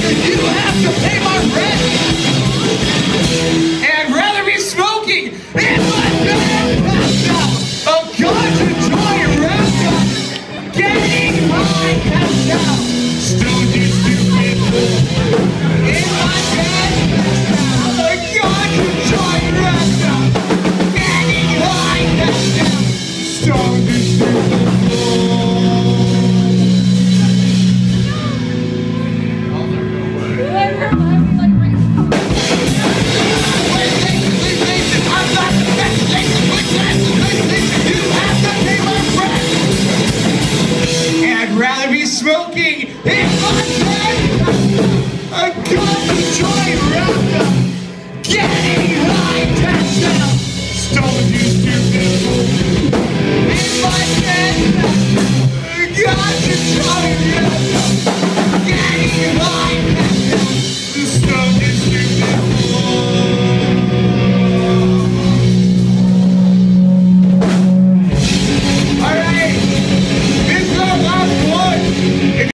you have to pay my rent. And I'd rather be smoking in my bed passed out. A ganja joint wrapped up. Getting high passed out. Still do stupid in my bed passed out. A ganja joint wrapped up. Getting high passed out. Still do stupid. Smoking in my bed, a ganja joint wrapped up, getting high passed out, stoned you stupid. In my bed, a ganja joint